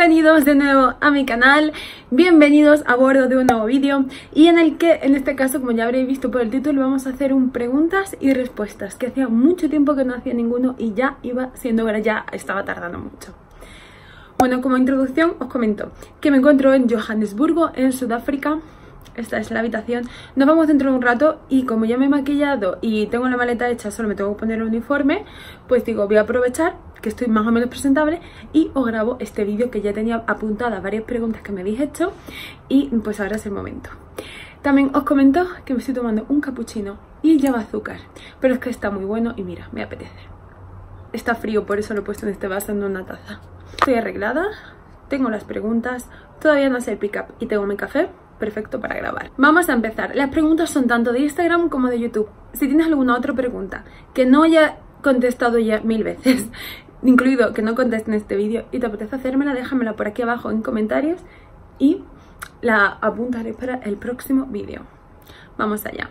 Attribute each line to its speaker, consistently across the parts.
Speaker 1: Bienvenidos de nuevo a mi canal, bienvenidos a bordo de un nuevo vídeo y en el que, en este caso, como ya habréis visto por el título, vamos a hacer un preguntas y respuestas, que hacía mucho tiempo que no hacía ninguno y ya iba siendo hora, ya estaba tardando mucho. Bueno, como introducción os comento que me encuentro en Johannesburgo, en Sudáfrica. Esta es la habitación. Nos vamos dentro de un rato y como ya me he maquillado y tengo la maleta hecha, solo me tengo que poner el uniforme, pues digo, voy a aprovechar que estoy más o menos presentable y os grabo este vídeo que ya tenía apuntadas varias preguntas que me habéis hecho y pues ahora es el momento. También os comento que me estoy tomando un cappuccino y lleva azúcar, pero es que está muy bueno y mira, me apetece. Está frío, por eso lo he puesto en este vaso, en una taza. Estoy arreglada, tengo las preguntas, todavía no sé el pick-up y tengo mi café. Perfecto para grabar. Vamos a empezar. Las preguntas son tanto de Instagram como de YouTube. Si tienes alguna otra pregunta que no haya contestado ya 1000 veces, incluido que no conteste en este vídeo y te apetece hacérmela, déjamela por aquí abajo en comentarios y la apuntaré para el próximo vídeo. Vamos allá.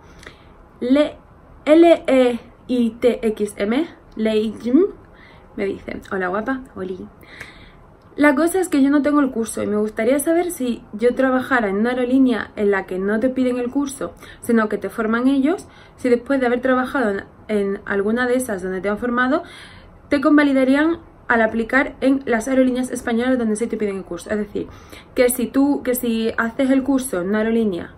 Speaker 1: L-E-I-T-X-M Leijm me dicen: hola guapa, oli. La cosa es que yo no tengo el curso y me gustaría saber si yo trabajara en una aerolínea en la que no te piden el curso, sino que te forman ellos, si después de haber trabajado en alguna de esas donde te han formado, te convalidarían al aplicar en las aerolíneas españolas donde sí te piden el curso. Es decir, que si haces el curso en una aerolínea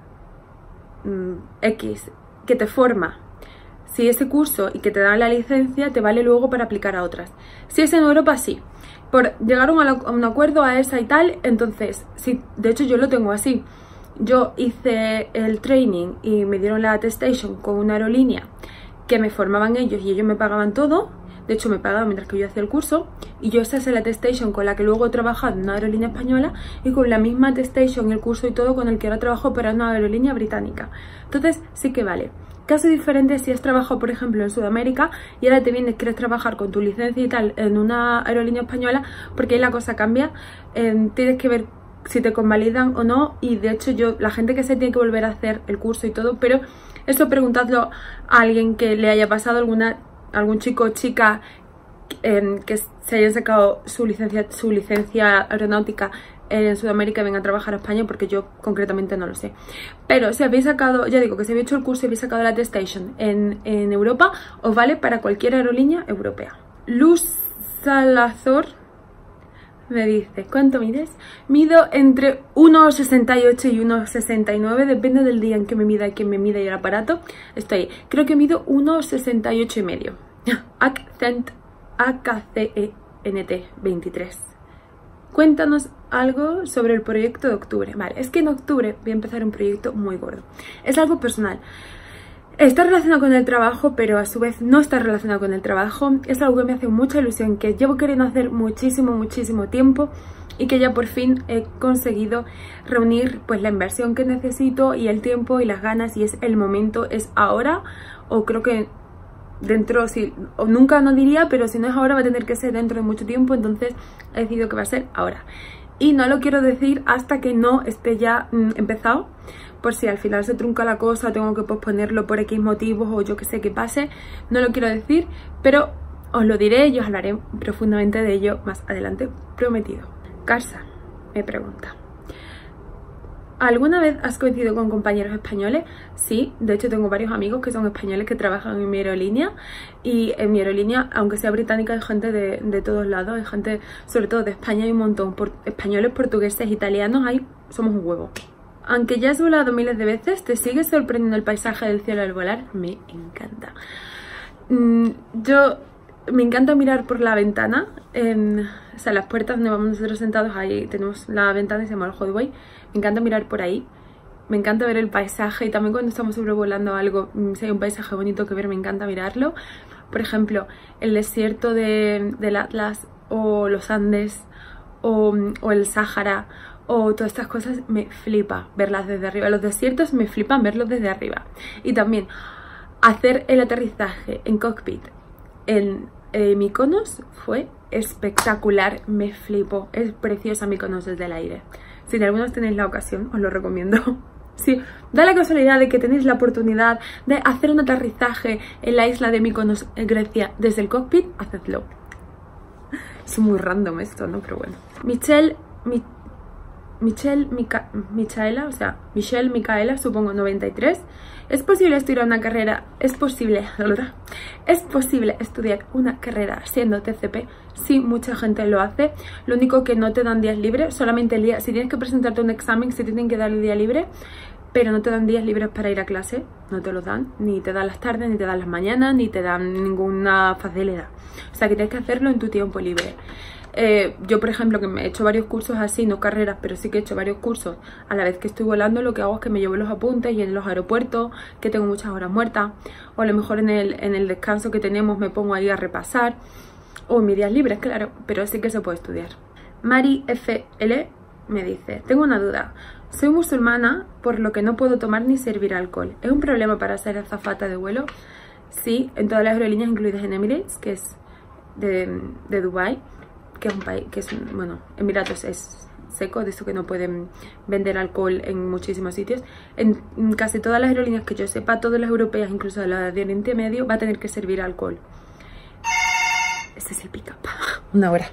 Speaker 1: X que te forma, si ese curso y que te dan la licencia te vale luego para aplicar a otras. Si es en Europa, sí. Llegaron a un acuerdo a esa y tal, entonces, sí, de hecho yo lo tengo así. Yo hice el training y me dieron la attestation con una aerolínea que me formaban ellos y ellos me pagaban todo. De hecho me pagaban mientras que yo hacía el curso y yo esa es la attestation con la que luego he trabajado en una aerolínea española y con la misma attestation, el curso y todo con el que ahora trabajo para una aerolínea británica. Entonces sí que vale. Caso diferente si has trabajado, por ejemplo, en Sudamérica y ahora te vienes, quieres trabajar con tu licencia y tal en una aerolínea española, porque ahí la cosa cambia. Tienes que ver si te convalidan o no y de hecho la gente que se tiene que volver a hacer el curso y todo, pero eso preguntadlo a alguien que le haya pasado, algún chico o chica que se hayan sacado su licencia aeronáutica en Sudamérica y vengan a trabajar a España, porque yo concretamente no lo sé. Pero si habéis sacado, ya digo, que si habéis hecho el curso y habéis sacado la attestation en Europa, os vale para cualquier aerolínea europea. Luz Salazar me dice: ¿cuánto mides? Mido entre 1,68 y 1,69, depende del día en que me mida y quién me mida y el aparato. Estoy ahí. Creo que mido 1,68 y medio. ACCENT 23. Cuéntanos algo sobre el proyecto de octubre. Vale, es que en octubre voy a empezar un proyecto muy gordo. Es algo personal. Está relacionado con el trabajo, pero a su vez no está relacionado con el trabajo. Es algo que me hace mucha ilusión, que llevo queriendo hacer muchísimo tiempo y que ya por fin he conseguido reunir pues la inversión que necesito y el tiempo y las ganas, y es el momento, es ahora, o creo que dentro, sí, o nunca, no diría, pero si no es ahora va a tener que ser dentro de mucho tiempo, entonces he decidido que va a ser ahora. Y no lo quiero decir hasta que no esté ya empezado, por si al final se trunca la cosa, tengo que posponerlo por X motivos o yo que sé que pase, no lo quiero decir, pero os lo diré y os hablaré profundamente de ello más adelante, prometido. Carsa me pregunta: ¿alguna vez has coincidido con compañeros españoles? Sí, de hecho tengo varios amigos que son españoles que trabajan en mi aerolínea, y en mi aerolínea, aunque sea británica, hay gente de todos lados, hay gente sobre todo de España, hay un montón, españoles, portugueses, italianos, somos un huevo. Aunque ya has volado miles de veces, ¿te sigue sorprendiendo el paisaje del cielo al volar? Me encanta. Me encanta mirar por la ventana, o sea, las puertas donde vamos nosotros sentados, ahí tenemos la ventana y se llama el hallway. Me encanta mirar por ahí, me encanta ver el paisaje, y también cuando estamos sobrevolando algo, si hay un paisaje bonito que ver, me encanta mirarlo. Por ejemplo, el desierto del Atlas, o los Andes, o el Sáhara, o todas estas cosas, me flipa verlas desde arriba. Los desiertos me flipan verlos desde arriba. Y también hacer el aterrizaje en cockpit en Mykonos fue espectacular, me flipó. Es preciosa Mykonos desde el aire. Si de algunos tenéis la ocasión, os lo recomiendo. Si da la casualidad de que tenéis la oportunidad de hacer un aterrizaje en la isla de Mykonos, en Grecia, desde el cockpit, hacedlo. Es muy random esto, ¿no? Pero bueno. Michelle Micaela, supongo, 93. ¿Es posible estudiar una carrera? ¿Es posible estudiar una carrera siendo TCP? Sí, mucha gente lo hace. Lo único que no te dan días libres, solamente el día. Si tienes que presentarte un examen, se tienen que dar el día libre, pero no te dan días libres para ir a clase, no te los dan, ni te dan las tardes, ni te dan las mañanas, ni te dan ninguna facilidad. O sea que tienes que hacerlo en tu tiempo libre. Yo, por ejemplo, que me he hecho varios cursos así, no carreras, pero sí que he hecho varios cursos a la vez que estoy volando, lo que hago es que me llevo los apuntes y en los aeropuertos, que tengo muchas horas muertas, o a lo mejor en el descanso que tenemos me pongo ahí a repasar, o en mis días libres, claro, pero sí que se puede estudiar. Mari FL me dice, tengo una duda. Soy musulmana, por lo que no puedo tomar ni servir alcohol. ¿Es un problema para ser azafata de vuelo? Sí, en todas las aerolíneas, incluidas en Emirates, que es de Dubái, que es un país, que es, bueno, Emiratos es seco, de eso que no pueden vender alcohol en muchísimos sitios. En casi todas las aerolíneas que yo sepa, todas las europeas, incluso las de Oriente Medio, va a tener que servir alcohol. Este es el pick-up. Una hora.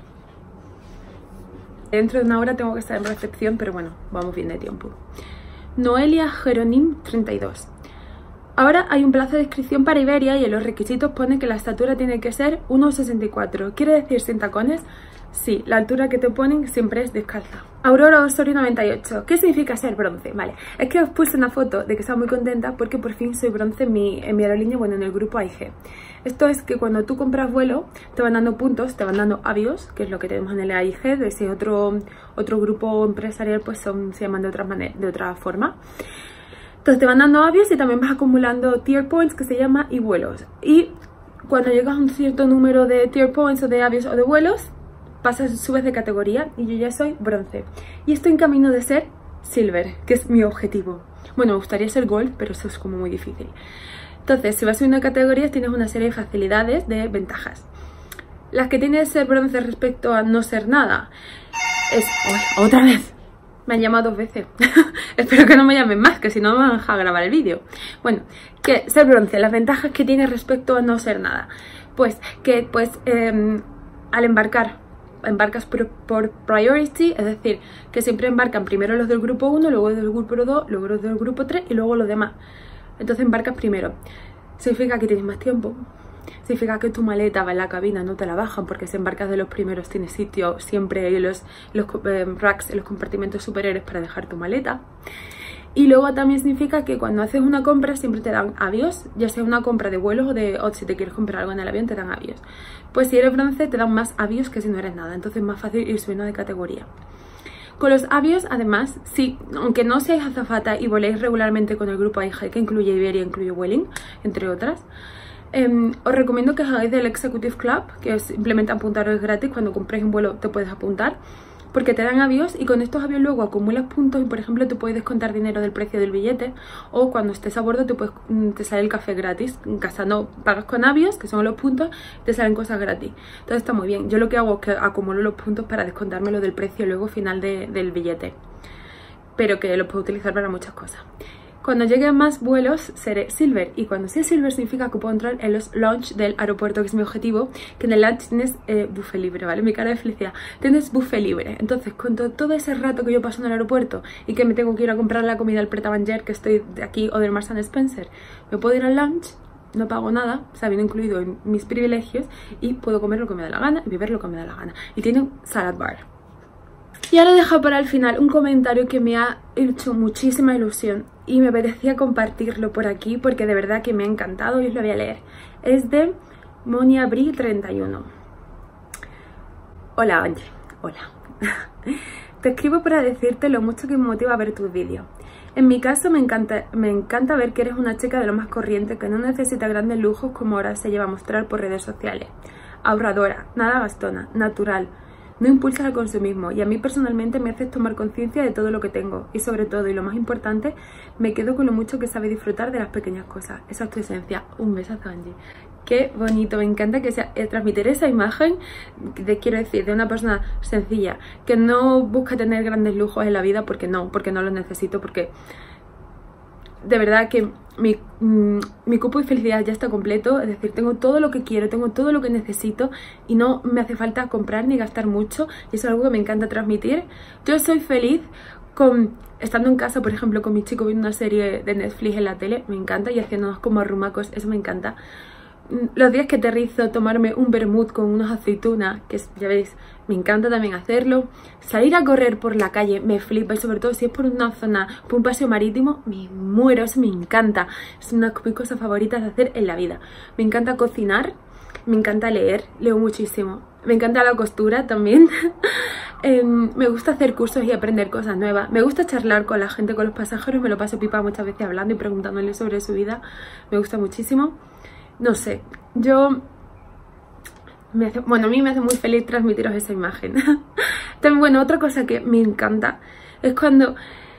Speaker 1: Dentro de una hora tengo que estar en recepción, pero bueno, vamos bien de tiempo. Noelia Jeronim 32. Ahora hay un plazo de inscripción para Iberia y en los requisitos pone que la estatura tiene que ser 1,64. ¿Quiere decir sin tacones? Sí, la altura que te ponen siempre es descalza. Aurora Osorio 98. ¿Qué significa ser bronce? Vale, es que os puse una foto de que estaba muy contenta porque por fin soy bronce en mi aerolínea, bueno, en el grupo AIG. Esto es que cuando tú compras vuelo te van dando puntos, te van dando avios, que es lo que tenemos en el AIG, de ese otro grupo empresarial pues se llaman de otra forma. Entonces te van dando avios y también vas acumulando tier points, que se llama, y vuelos. Y cuando llegas a un cierto número de tier points o de avios o de vuelos, subes de categoría y yo ya soy bronce. Y estoy en camino de ser silver, que es mi objetivo. Bueno, me gustaría ser gold, pero eso es como muy difícil. Entonces, si vas subiendo categorías tienes una serie de facilidades, de ventajas. Las que tiene ser bronce respecto a no ser nada es... ¡Oh, otra vez! Me han llamado 2 veces. Espero que no me llamen más, que si no me van a dejar grabar el vídeo. Bueno, que ser bronce, las ventajas que tiene respecto a no ser nada. Pues que al embarcas por priority, es decir, que siempre embarcan primero los del grupo 1, luego los del grupo 2, luego los del grupo 3 y luego los demás. Entonces embarcas primero. Significa que tienes más tiempo. Significa que tu maleta va en la cabina, no te la bajan, porque si embarcas de los primeros tienes sitio siempre en los racks, en los compartimentos superiores para dejar tu maleta. Y luego también significa que cuando haces una compra siempre te dan avios, ya sea una compra de vuelos o si te quieres comprar algo en el avión te dan avios. Pues si eres bronce te dan más avios que si no eres nada, entonces es más fácil ir subiendo de categoría. Con los avios, además, sí, aunque no seáis azafata y voléis regularmente con el grupo AIG, que incluye Iberia, incluye Vueling, entre otras, os recomiendo que hagáis del Executive Club, que es simplemente apuntaros gratis. Cuando compréis un vuelo te puedes apuntar, porque te dan avios y con estos avios luego acumulas puntos y por ejemplo te puedes descontar dinero del precio del billete, o cuando estés a bordo te sale el café gratis. En casa no pagas con avios, que son los puntos, te salen cosas gratis. Entonces está muy bien. Yo lo que hago es que acumulo los puntos para descontármelo del precio luego final del billete, pero que los puedo utilizar para muchas cosas. Cuando lleguen más vuelos seré silver, y cuando sea silver significa que puedo entrar en los lounge del aeropuerto, que es mi objetivo, que en el lounge tienes buffet libre, ¿vale? Mi cara de felicidad, tienes buffet libre. Entonces con todo ese rato que yo paso en el aeropuerto y que me tengo que ir a comprar la comida al Pret a Manger, que estoy de aquí, o del Marks & Spencer, me puedo ir al lounge, no pago nada, o sea, viene incluido en mis privilegios, y puedo comer lo que me da la gana y beber lo que me da la gana. Y tiene un salad bar. Y ahora dejo para el final un comentario que me ha hecho muchísima ilusión y me apetecía compartirlo por aquí porque de verdad que me ha encantado y os lo voy a leer. Es de Moniabri 31. Hola, Angie. Hola. Te escribo para decirte lo mucho que me motiva a ver tus vídeos. En mi caso me encanta ver que eres una chica de lo más corriente, que no necesita grandes lujos como ahora se lleva a mostrar por redes sociales. Ahorradora, nada gastona, natural. No impulsas al consumismo, y a mí personalmente me haces tomar conciencia de todo lo que tengo, y sobre todo, y lo más importante, me quedo con lo mucho que sabes disfrutar de las pequeñas cosas. Esa es tu esencia. Un besazo, Angie. Qué bonito, me encanta que sea transmitir esa imagen quiero decir, de una persona sencilla, que no busca tener grandes lujos en la vida porque no los necesito, porque de verdad que mi cupo de felicidad ya está completo, es decir, tengo todo lo que quiero, tengo todo lo que necesito y no me hace falta comprar ni gastar mucho, y eso es algo que me encanta transmitir. Yo soy feliz estando en casa, por ejemplo, con mi chico viendo una serie de Netflix en la tele, me encanta, y haciéndonos como arrumacos, eso me encanta. Los días que aterrizo, tomarme un vermut con unas aceitunas, que ya veis, me encanta también hacerlo. Salir a correr por la calle me flipa, y sobre todo si es por una zona, por un paseo marítimo, me muero, eso me encanta. Es una de mis cosas favoritas de hacer en la vida. Me encanta cocinar, me encanta leer, leo muchísimo. Me encanta la costura también. Me gusta hacer cursos y aprender cosas nuevas. Me gusta charlar con la gente, con los pasajeros, me lo paso pipa muchas veces hablando y preguntándoles sobre su vida. Me gusta muchísimo. No sé, bueno, a mí me hace muy feliz transmitiros esa imagen. También, bueno, otra cosa que me encanta es cuando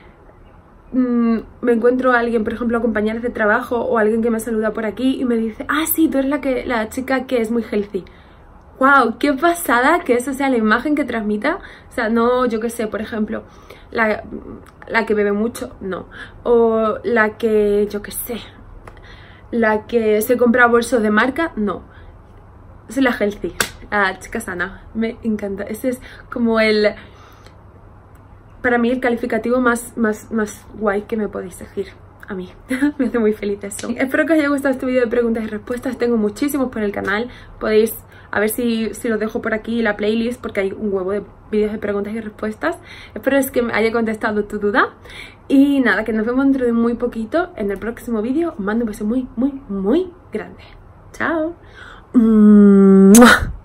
Speaker 1: me encuentro a alguien, por ejemplo, a compañeras de trabajo o alguien que me saluda por aquí y me dice: ah, sí, tú eres la chica que es muy healthy. ¡Wow! ¡Qué pasada que esa sea la imagen que transmita! O sea, no, yo qué sé, por ejemplo, la que bebe mucho, no. O la que, yo qué sé, la que se compra bolsos de marca, no. Soy la healthy, la chica sana. Me encanta. Ese es como para mí el calificativo más guay que me podéis decir a mí. Me hace muy feliz eso. Espero que os haya gustado este vídeo de preguntas y respuestas. Tengo muchísimos por el canal. Podéis, a ver si los dejo por aquí la playlist, porque hay un huevo de vídeos de preguntas y respuestas. Espero que me haya contestado tu duda. Y nada, que nos vemos dentro de muy poquito en el próximo vídeo. Os mando un beso muy grande. Chao.